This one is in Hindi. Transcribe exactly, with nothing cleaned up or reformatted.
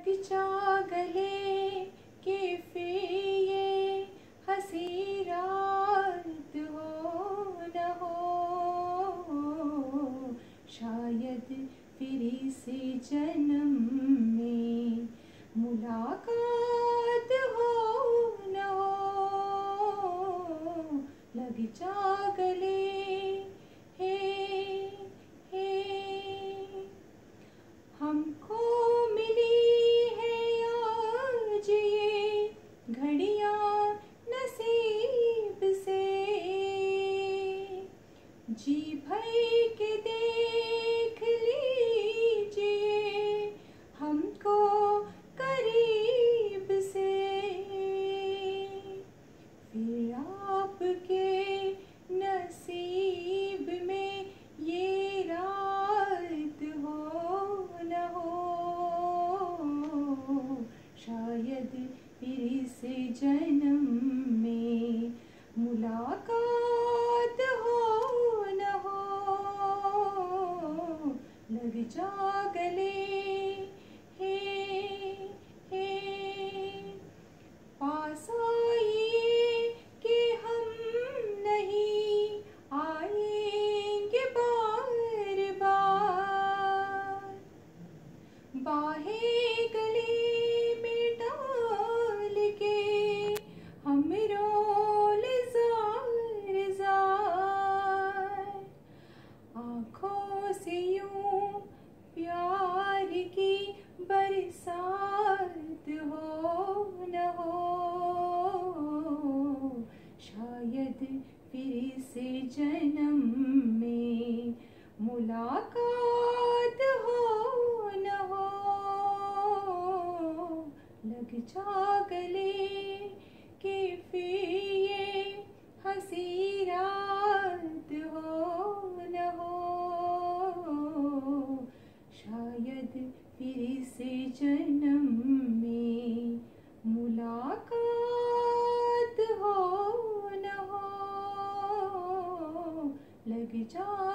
जा गले के फिर ये हंसी रात हो न हो, शायद फिर से जन्म में मुलाकात हो न हो। लग जा गले हे हे, हमको मिली है आज ये घड़ियां नसीब से, जी भर के देख लीजिए हमको करीब से। फिर आपके नसीब में ये रात हो न हो, शायद फिर से जन्म में मुलाकात हो न हो। लग जा गले हे हे, पास आइए कि हम नहीं आएंगे बार बार, बाहें गले में डाल के हम रोल जार जार। आँखों से यूं प्यार की बरसात हो न हो, शायद फिर से जन्म में मुलाकात हो न हो। लग जा गले के फिर ये हंसी रात हो न हो, शायद फिर से जन्म में मुलाकात हो न हो। लग जा